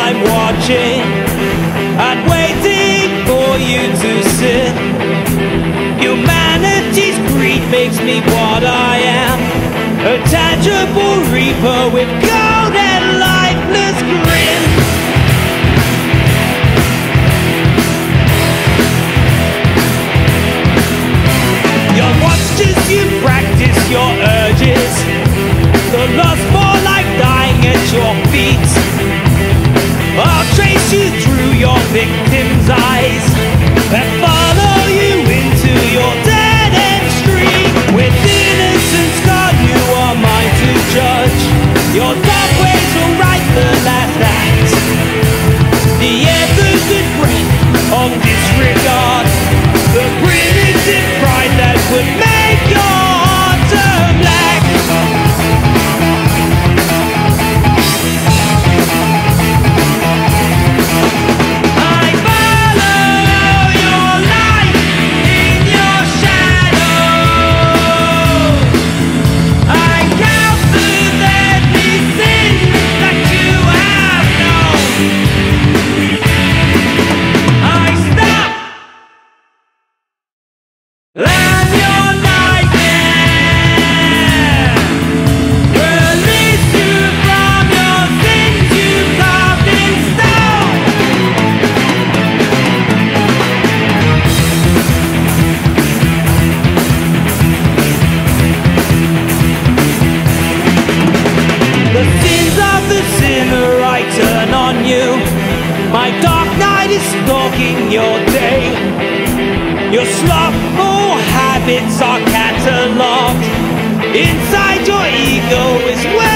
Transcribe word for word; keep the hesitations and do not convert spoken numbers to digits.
I'm watching and waiting for you to sit. Humanity's greed makes me what I am, a tangible reaper with cold and lifeless grin. You're watched as you practice your urges, the lust for like dying at your feet. I'll trace you through your victim's eyes and follow you into your dead-end street. With innocence gone, you are mine to judge. Your dark ways will write the last act. The ether's the breath of disregard, the primitive pride that would make your heart turn black. My dark night is stalking your day. Your slothful habits are catalogued. Inside your ego is where